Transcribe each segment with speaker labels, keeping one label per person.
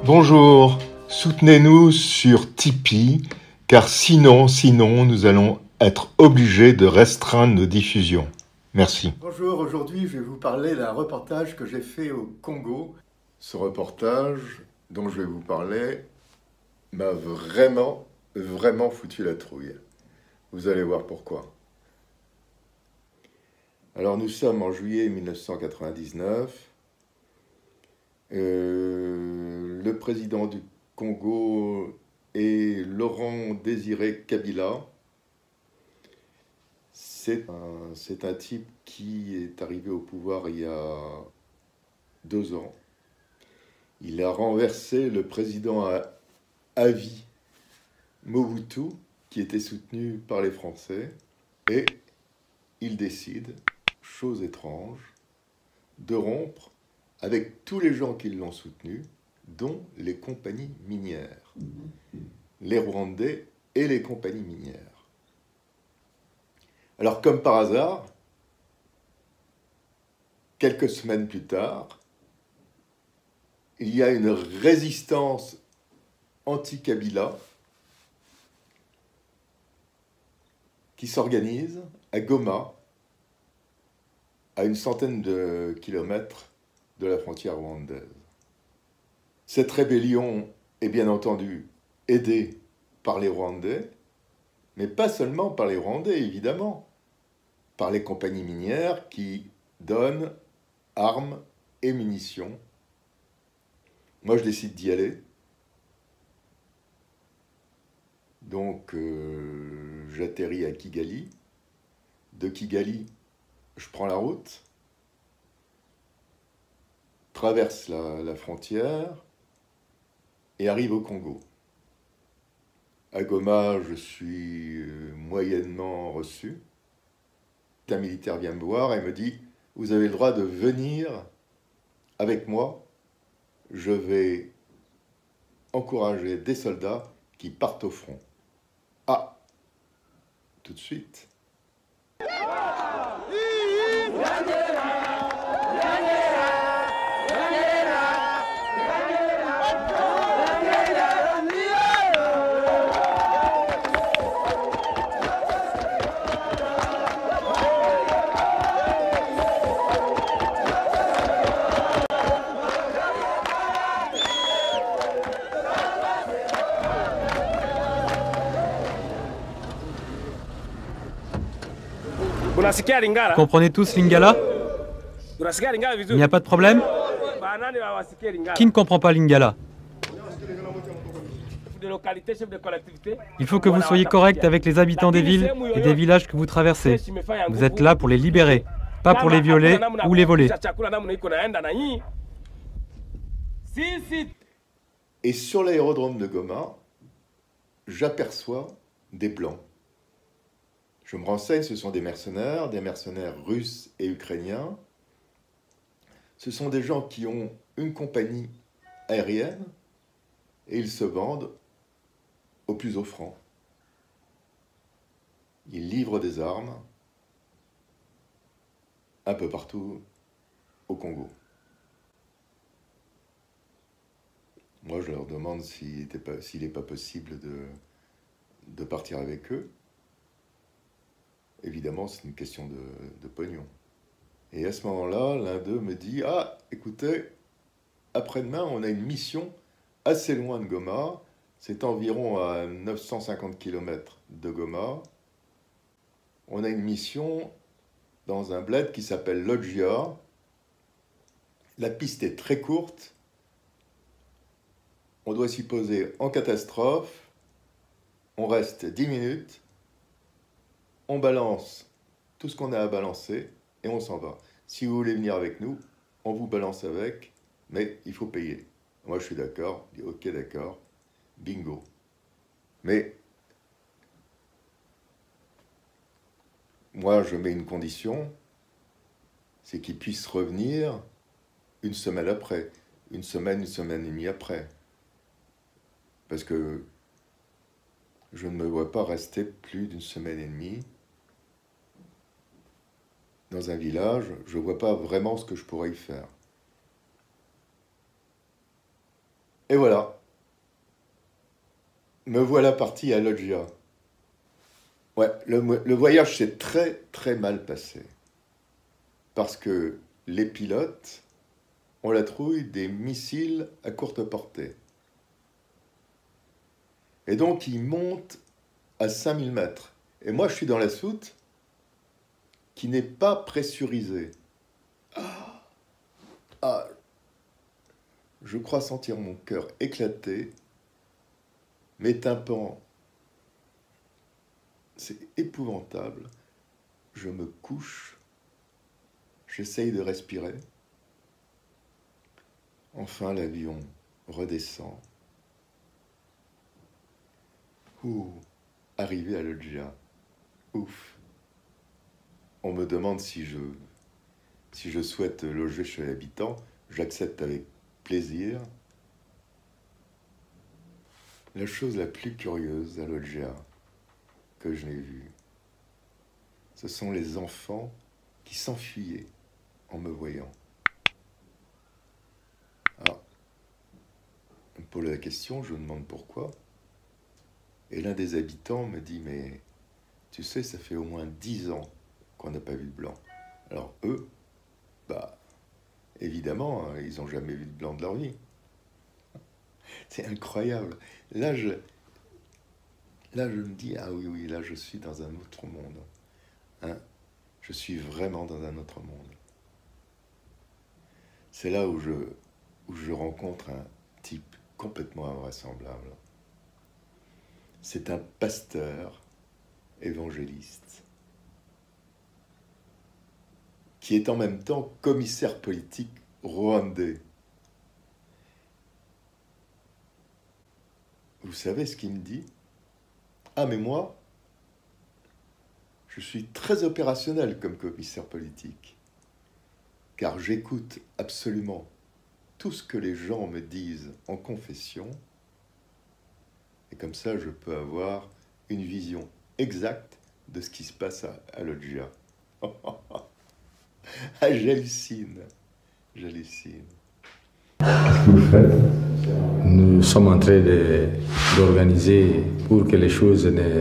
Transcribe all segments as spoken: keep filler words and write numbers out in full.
Speaker 1: Bonjour, soutenez-nous sur Tipeee, car sinon, sinon, nous allons être obligés de restreindre nos diffusions. Merci.
Speaker 2: Bonjour, aujourd'hui je vais vous parler d'un reportage que j'ai fait au Congo. Ce reportage dont je vais vous parler m'a vraiment, vraiment foutu la trouille. Vous allez voir pourquoi. Alors nous sommes en juillet mille neuf cent quatre-vingt-dix-neuf. Euh, le président du Congo est Laurent Désiré Kabila. C'est un, c'est un type qui est arrivé au pouvoir il y a deux ans. Il a renversé le président à, à vie, Mobutu, qui était soutenu par les Français, et il décide, chose étrange, de rompre avec tous les gens qui l'ont soutenu, dont les compagnies minières, les Rwandais et les compagnies minières. Alors, comme par hasard, quelques semaines plus tard, il y a une résistance anti-Kabila qui s'organise à Goma, à une centaine de kilomètres de la frontière rwandaise. Cette rébellion est bien entendu aidée par les Rwandais, mais pas seulement par les Rwandais, évidemment, par les compagnies minières qui donnent armes et munitions. Moi, je décide d'y aller. Donc, euh, j'atterris à Kigali. De Kigali, je prends la route, traverse la, la frontière et arrive au Congo. À Goma, je suis moyennement reçu. Un militaire vient me voir et me dit « Vous avez le droit de venir avec moi. Je vais encourager des soldats qui partent au front. » Ah, tout de suite.
Speaker 3: Vous comprenez tous Lingala? Il n'y a pas de problème? Qui ne comprend pas Lingala? Il faut que vous soyez correct avec les habitants des villes et des villages que vous traversez. Vous êtes là pour les libérer, pas pour les violer ou les voler.
Speaker 2: Et sur l'aérodrome de Goma, j'aperçois des Blancs. Je me renseigne, ce sont des mercenaires, des mercenaires russes et ukrainiens. Ce sont des gens qui ont une compagnie aérienne et ils se vendent au plus offrant. Ils livrent des armes un peu partout au Congo. Moi, je leur demande s'il n'est pas possible de, de partir avec eux. Évidemment, c'est une question de, de pognon. Et à ce moment-là, l'un d'eux me dit « Ah, écoutez, après-demain, on a une mission assez loin de Goma. C'est environ à neuf cent cinquante kilomètres de Goma. On a une mission dans un bled qui s'appelle Lodgia. La piste est très courte. On doit s'y poser en catastrophe. On reste dix minutes. On balance tout ce qu'on a à balancer et on s'en va. Si vous voulez venir avec nous, on vous balance avec, mais il faut payer. » Moi, je suis d'accord. Je dis « Ok, d'accord. Bingo. » Mais moi, je mets une condition, c'est qu'ils puissent revenir une semaine après, une semaine, une semaine et demie après. Parce que je ne me vois pas rester plus d'une semaine et demie dans un village. Je ne vois pas vraiment ce que je pourrais y faire. Et voilà. Me voilà parti à Loggia. Ouais, le, le voyage s'est très très mal passé. Parce que les pilotes ont la trouille des missiles à courte portée. Et donc ils montent à cinq mille mètres. Et moi je suis dans la soute qui n'est pas pressurisée. Ah, ah, je crois sentir mon cœur éclater, mes tympans. C'est épouvantable. Je me couche, j'essaye de respirer. Enfin, l'avion redescend. Ouh, arrivé à Loggia. Ouf. On me demande si je, si je souhaite loger chez l'habitant. J'accepte avec plaisir. La chose la plus curieuse à Loggia que je n'ai vue, ce sont les enfants qui s'enfuyaient en me voyant. Alors, on me pose la question, je me demande pourquoi. Et l'un des habitants me dit, mais tu sais, ça fait au moins dix ans qu'on n'a pas vu de blanc. Alors eux, bah, évidemment, ils n'ont jamais vu de blanc de leur vie. C'est incroyable. Là je, là, je me dis, ah oui, oui, là, je suis dans un autre monde. Hein? Je suis vraiment dans un autre monde. C'est là où je, où je rencontre un type complètement invraisemblable. C'est un pasteur évangéliste qui est en même temps commissaire politique rwandais. Vous savez ce qu'il me dit? Ah, mais moi, je suis très opérationnel comme commissaire politique, car j'écoute absolument tout ce que les gens me disent en confession, et comme ça, je peux avoir une vision exacte de ce qui se passe à, à Loggia. Ah, j'hallucine, j'hallucine.
Speaker 4: Qu'est-ce que vous faites? Nous sommes en train d'organiser pour que les choses ne,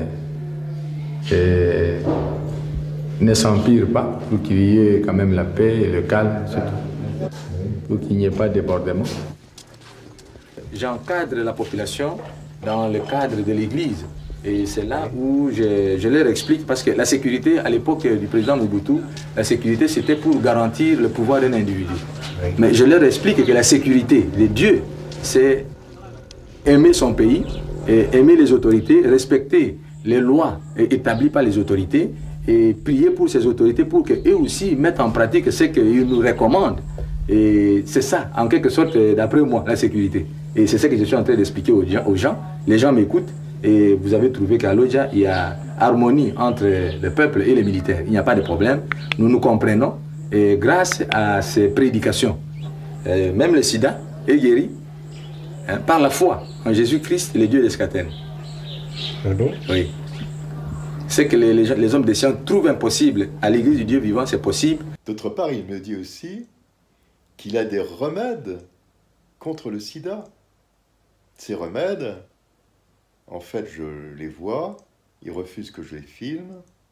Speaker 4: ne s'empirent pas, pour qu'il y ait quand même la paix et le calme, c'est tout. Pour qu'il n'y ait pas de débordement.
Speaker 5: J'encadre la population dans le cadre de l'Église. Et c'est là où je, je leur explique, parce que la sécurité, à l'époque du président Mobutu, la sécurité c'était pour garantir le pouvoir d'un individu. Mais je leur explique que la sécurité de Dieu, c'est aimer son pays, et aimer les autorités, respecter les lois établies par les autorités, et prier pour ces autorités pour qu'eux aussi mettent en pratique ce qu'ils nous recommandent. Et c'est ça, en quelque sorte, d'après moi, la sécurité. Et c'est ce que je suis en train d'expliquer aux gens, aux gens. Les gens m'écoutent. Et vous avez trouvé qu'à Loggia, il y a harmonie entre le peuple et les militaires. Il n'y a pas de problème. Nous nous comprenons. Et grâce à ces prédications, euh, même le sida est guéri hein, par la foi en Jésus-Christ, le Dieu d'Escatène.
Speaker 4: Pardon?
Speaker 5: Oui. C'est que les, les, les hommes des sciences trouvent impossible. À l'église du Dieu vivant, c'est possible.
Speaker 2: D'autre part, il me dit aussi qu'il a des remèdes contre le sida. Ces remèdes, en fait, je les vois, ils refusent que je les filme.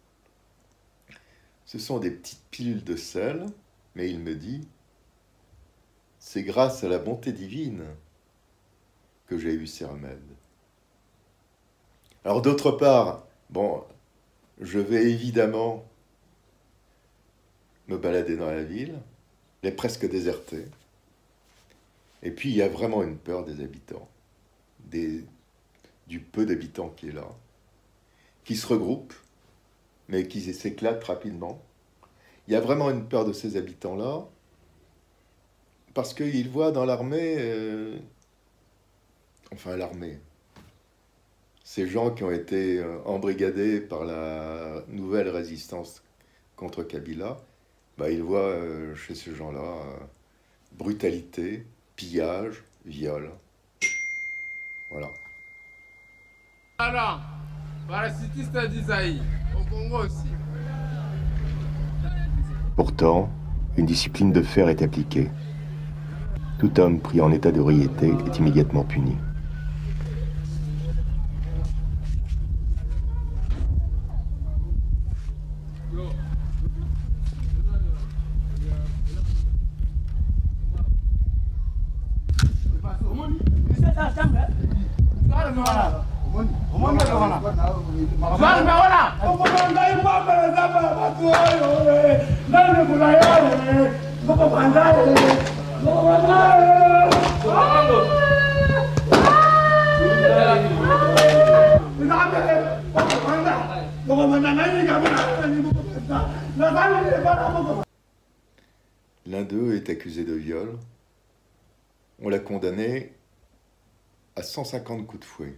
Speaker 2: Ce sont des petites pilules de sel, mais il me dit, c'est grâce à la bonté divine que j'ai eu ces remèdes. Alors d'autre part, bon, je vais évidemment me balader dans la ville, elle est presque désertée. Et puis il y a vraiment une peur des habitants, des... du peu d'habitants qui est là, qui se regroupent, mais qui s'éclatent rapidement. Il y a vraiment une peur de ces habitants-là, parce qu'ils voient dans l'armée, euh, enfin l'armée, ces gens qui ont été euh, embrigadés par la nouvelle résistance contre Kabila, bah, ils voient euh, chez ces gens-là euh, brutalité, pillage, viol. Voilà.
Speaker 6: Alors, parasitiste d'Isaïe, au Congo aussi.
Speaker 2: Pourtant, une discipline de fer est appliquée. Tout homme pris en état d'ébriété est immédiatement puni. L'un d'eux est accusé de viol. On l'a condamné à cent cinquante coups de fouet.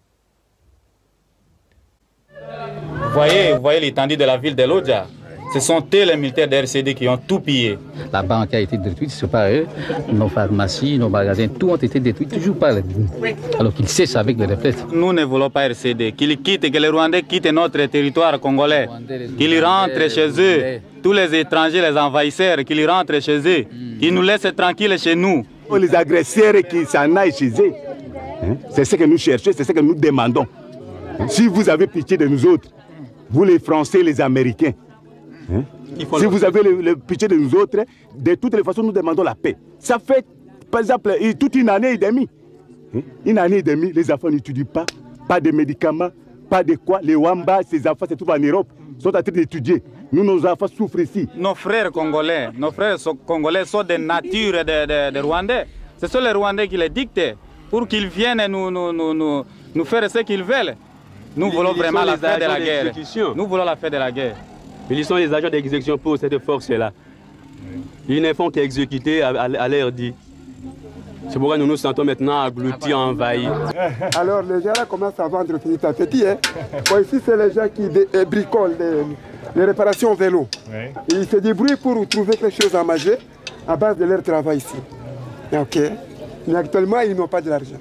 Speaker 7: Vous voyez, vous voyez l'étendue de la ville de Lodja. Ce sont eux, les militaires de R C D, qui ont tout pillé.
Speaker 8: La banque a été détruite, c'est pas eux. Nos pharmacies, nos magasins, tout ont été détruits, toujours par eux. Alors qu'ils cessent avec le réflexe.
Speaker 7: Nous ne voulons pas R C D. Qu'ils quittent, que les Rwandais quittent notre territoire congolais. Qu'ils rentrent chez eux. Tous les étrangers, les envahisseurs, qu'ils rentrent chez eux. Qu'ils nous laissent tranquilles chez nous.
Speaker 9: Les agresseurs qui s'en aillent chez eux. Hein? C'est ce que nous cherchons, c'est ce que nous demandons. Si vous avez pitié de nous autres, vous les Français, les Américains, hein? Si vous avez le, le pitié de nous autres, de toutes les façons, nous demandons la paix. Ça fait, par exemple, toute une année et demie. Hein? Une année et demie, les enfants n'étudient pas, pas de médicaments, pas de quoi. Les Wamba, ces enfants se trouvent en Europe, sont en train d'étudier. Nous, nos enfants souffrent ici.
Speaker 7: Nos frères congolais, nos frères sont congolais sont de nature de, de, de Rwandais. Ce sont les Rwandais qui les dictent pour qu'ils viennent nous, nous, nous, nous, nous faire ce qu'ils veulent. Nous voulons ils vraiment la fin de la guerre. Nous voulons la fin de la guerre.
Speaker 10: Ils sont les agents d'exécution pour cette force-là. Ils ne font qu'exécuter à, à, à l'air dit. C'est pourquoi nous nous sentons maintenant engloutis, envahis.
Speaker 11: Alors les gens là commencent à vendre petit à petit. Hein. Bon, ici, c'est les gens qui euh, bricolent les, les réparations vélo. Ouais. Ils se débrouillent pour trouver quelque chose à manger à base de leur travail ici. Ok. Mais actuellement, ils n'ont pas de l'argent.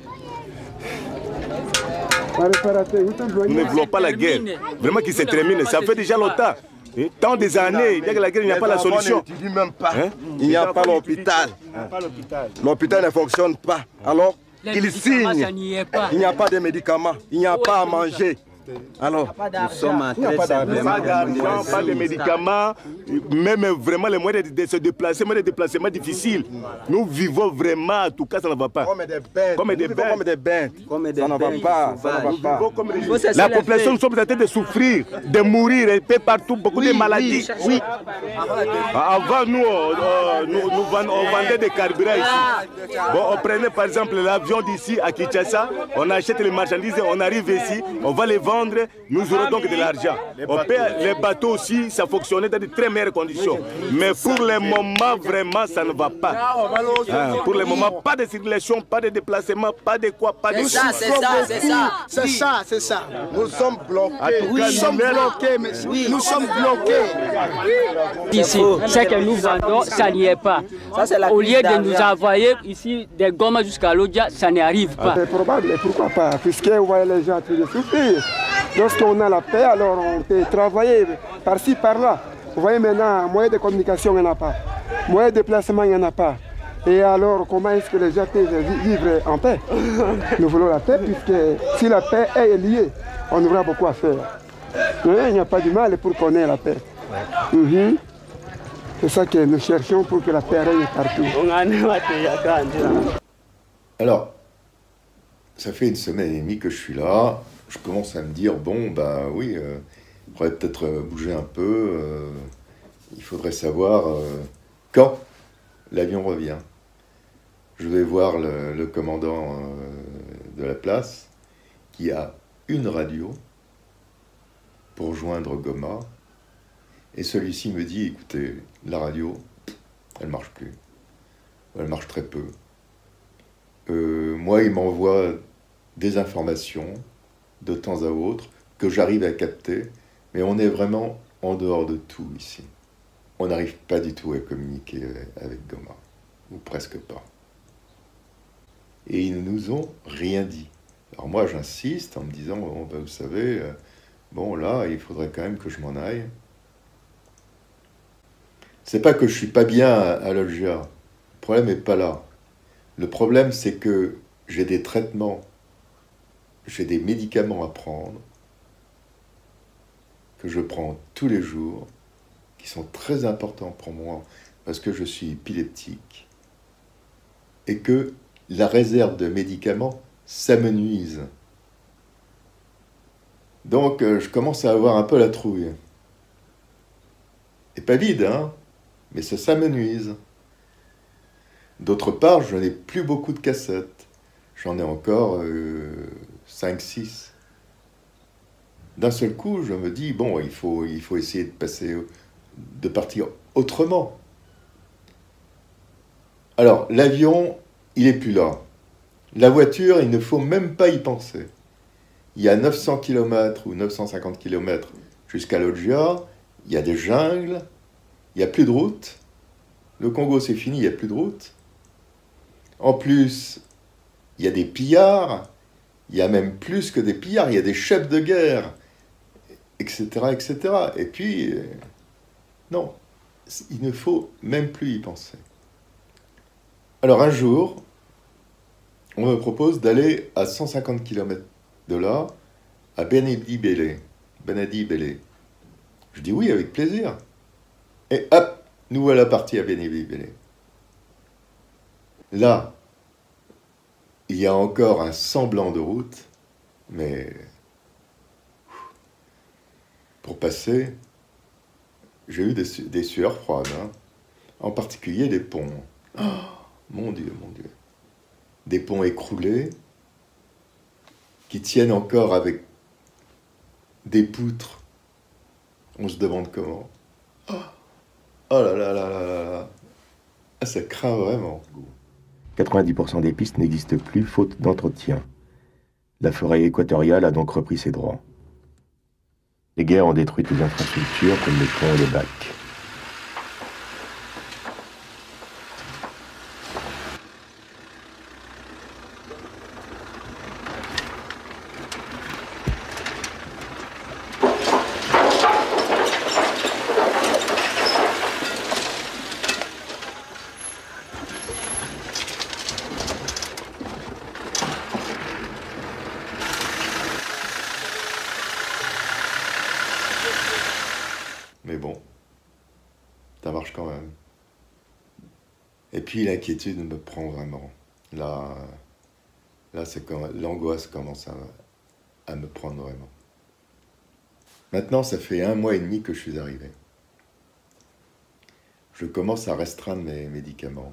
Speaker 9: Nous ne voulons pas la guerre. Vraiment qu'il se termine. Ça fait déjà longtemps. Tant des années, il y a que la guerre, il n'y a pas la solution.
Speaker 12: Même pas. Hein? Il n'y a pas l'hôpital. L'hôpital ne fonctionne pas. Alors, ils signent. Il n'y a pas de médicaments. Il n'y a pas à manger. Alors, nous sommes en train
Speaker 9: simplement d'argent, pas de médicaments, même vraiment les moyens de, de se déplacer, mais des déplacements difficiles. Nous vivons vraiment, en tout cas, ça ne va pas.
Speaker 12: Comme des bêtes.
Speaker 9: Comme des bêtes.
Speaker 12: Comme des bêtes. Ça ne va pas. Ça ne va pas.
Speaker 9: Comme les... La population, nous sommes en train de souffrir, de mourir, et peu partout, beaucoup oui, de maladies. Oui. oui. Avant, nous, euh, nous, nous vend, on vendait des carburants ici. Bon, on prenait par exemple l'avion d'ici à Kinshasa, on achète les marchandises, on arrive ici, on va les vendre. Nous aurons donc de l'argent. Les bateaux aussi, ça fonctionnait dans de très meilleures conditions. Mais pour le moment, vraiment, ça ne va pas. Hein, pour le moment, pas de circulation, pas de déplacement, pas de quoi, pas de...
Speaker 12: C'est ça, c'est ça, c'est ça. C'est ça, c'est ça. Nous sommes bloqués.
Speaker 11: Oui, nous sommes bloqués, mais oui, nous sommes bloqués.
Speaker 13: Ici, ce que nous vendons, ça n'y est pas. Au lieu de nous envoyer ici des gommes jusqu'à Lodja, ça n'y arrive pas.
Speaker 11: C'est probable, et pourquoi pas, puisque vous voyez les gens en train de souffrir. Lorsqu'on a la paix, alors on peut travailler par-ci, par-là. Vous voyez maintenant, moyen de communication, il n'y en a pas. Moyen de déplacement, il n'y en a pas. Et alors, comment est-ce que les gens peuvent vivre en paix? Nous voulons la paix, puisque si la paix est liée, on aura beaucoup à faire. Il n'y a pas du mal pour qu'on ait la paix. Mm-hmm. C'est ça que nous cherchons pour que la paix règne partout.
Speaker 2: Alors, ça fait une semaine et demie que je suis là. Je commence à me dire, bon, bah oui, euh, il faudrait peut-être bouger un peu. Euh, il faudrait savoir euh, quand l'avion revient. Je vais voir le, le commandant euh, de la place qui a une radio pour joindre Goma. Et celui-ci me dit, écoutez, la radio, elle ne marche plus. Elle marche très peu. Euh, moi, il m'envoie des informations de temps à autre, que j'arrive à capter, mais on est vraiment en dehors de tout ici. On n'arrive pas du tout à communiquer avec Goma, ou presque pas. Et ils ne nous ont rien dit. Alors moi, j'insiste en me disant, bon, ben, vous savez, euh, bon là, il faudrait quand même que je m'en aille. C'est pas que je suis pas bien à, à Lodja, le problème n'est pas là. Le problème, c'est que j'ai des traitements, j'ai des médicaments à prendre, que je prends tous les jours, qui sont très importants pour moi, parce que je suis épileptique, et que la réserve de médicaments s'amenuise. Donc, euh, je commence à avoir un peu la trouille. Et pas vide, hein, mais ça s'amenuise. D'autre part, je n'ai plus beaucoup de cassettes. J'en ai encore euh, cinq six. D'un seul coup, je me dis, bon, il faut, il faut essayer de passer, de partir autrement. Alors, l'avion, il n'est plus là. La voiture, il ne faut même pas y penser. Il y a neuf cents kilomètres ou neuf cent cinquante kilomètres jusqu'à Loggia, il y a des jungles, il n'y a plus de route. Le Congo, c'est fini, il n'y a plus de route. En plus, il y a des pillards, il y a même plus que des pillards, il y a des chefs de guerre, et cetera, et cetera. Et puis, euh, non, il ne faut même plus y penser. Alors un jour, on me propose d'aller à cent cinquante kilomètres de là, à Benedi Bélé. Benedi Bélé. Je dis oui, avec plaisir. Et hop, nous voilà partis à Benedi Bélé. Là, il y a encore un semblant de route, mais pour passer, j'ai eu des, su des sueurs froides, hein. En particulier les ponts. Oh, mon Dieu, mon Dieu. Des ponts écroulés qui tiennent encore avec des poutres. On se demande comment. Oh, oh là là là là là là. Ah, ça craint vraiment.
Speaker 14: quatre-vingt-dix pour cent des pistes n'existent plus faute d'entretien. La forêt équatoriale a donc repris ses droits. Les guerres ont détruit les infrastructures comme les ponts et les bacs.
Speaker 2: Mais bon, ça marche quand même. Et puis l'inquiétude me prend vraiment. Là, là c'est quand l'angoisse commence à, à me prendre vraiment. Maintenant, ça fait un mois et demi que je suis arrivé. Je commence à restreindre mes médicaments.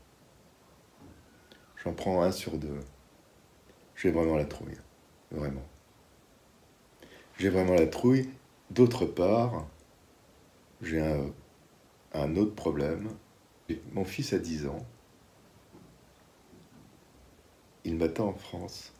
Speaker 2: J'en prends un sur deux. J'ai vraiment la trouille. Vraiment. J'ai vraiment la trouille. D'autre part, j'ai un, un autre problème. Mon fils a dix ans. Il m'attend en France.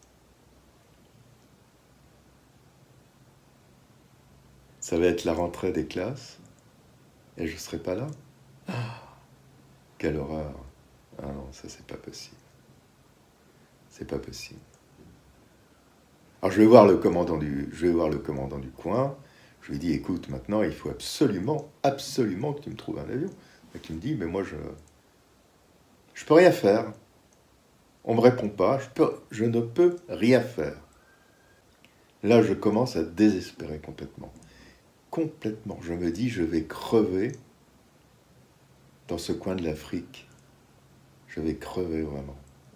Speaker 2: Ça va être la rentrée des classes. Et je ne serai pas là. Ah, quelle horreur. Ah non, ça c'est pas possible. C'est pas possible. Alors je vais voir le commandant du, je vais voir le commandant du coin. Je lui dis, écoute, maintenant, il faut absolument, absolument que tu me trouves un avion. Et il me dit, mais moi, je je peux rien faire. On me répond pas, je, peux, je ne peux rien faire. Là, je commence à désespérer complètement. Complètement. Je me dis, je vais crever dans ce coin de l'Afrique. Je vais crever vraiment.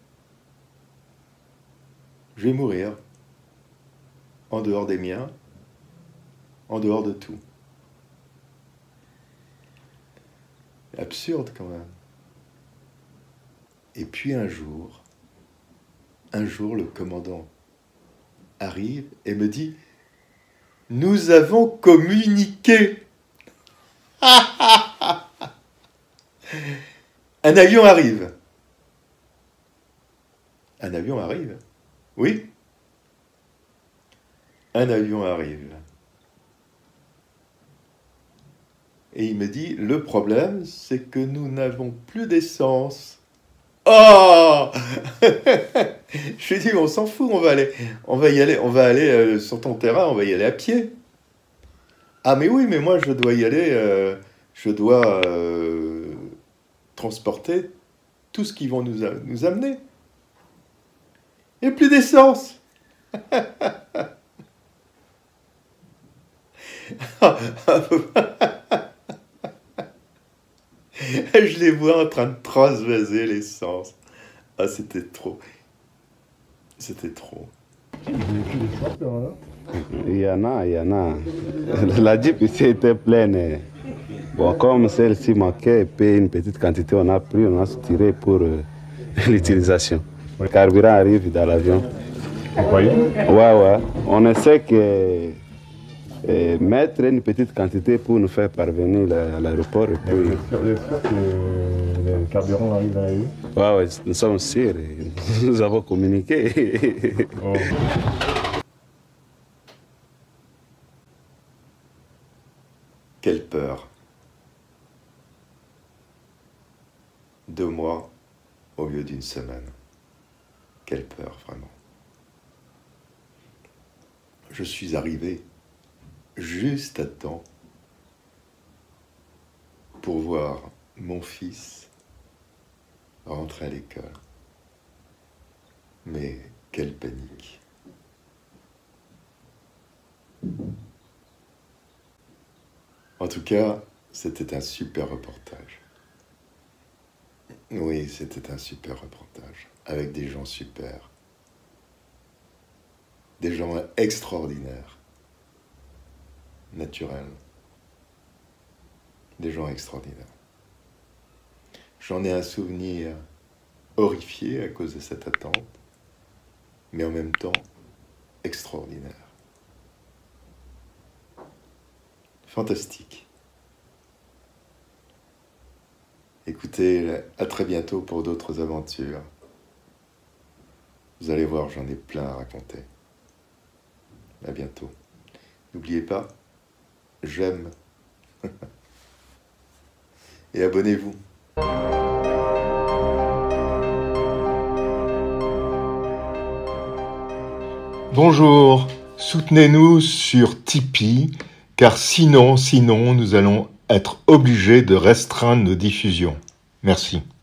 Speaker 2: Je vais mourir. En dehors des miens. En dehors de tout. Absurde quand même. Et puis un jour, un jour le commandant arrive et me dit « Nous avons communiqué !» Un avion arrive. Un avion arrive. Oui. Un avion arrive. Et il me dit, le problème, c'est que nous n'avons plus d'essence. Oh. Je lui dis, on s'en fout, on va aller, on va y aller, on va aller euh, sur ton terrain, on va y aller à pied. Ah mais oui, mais moi je dois y aller, euh, je dois euh, transporter tout ce qu'ils vont nous, a- nous amener. Et plus d'essence. Je les vois en train de transvaser l'essence. Ah, c'était trop. C'était trop.
Speaker 15: Il y en a, il y en a. La Jeep ici était pleine. Bon, comme celle-ci manquait, et puis une petite quantité, on a pris, on a tiré pour euh, l'utilisation. Le carburant arrive dans l'avion. Vous croyez? Ouais, ouais. On essaie que euh, mettre une petite quantité pour nous faire parvenir à l'aéroport. Et puis... Vous êtes sûr que le carburant arrive à la rue? Ouais, ouais, nous sommes sûrs. Nous avons communiqué. Oh.
Speaker 2: Quelle peur. Deux mois au lieu d'une semaine. Quelle peur, vraiment. Je suis arrivé juste à temps pour voir mon fils rentrer à l'école. Mais quelle panique. En tout cas, c'était un super reportage. Oui, c'était un super reportage, avec des gens super. Des gens extraordinaires, naturels. Des gens extraordinaires. J'en ai un souvenir horrifié à cause de cette attente, mais en même temps extraordinaire. Fantastique. Écoutez, à très bientôt pour d'autres aventures. Vous allez voir, j'en ai plein à raconter. À bientôt. N'oubliez pas, j'aime. Et abonnez-vous.
Speaker 1: Bonjour, soutenez-nous sur Tipeee, car sinon, sinon, nous allons être obligés de restreindre nos diffusions. Merci.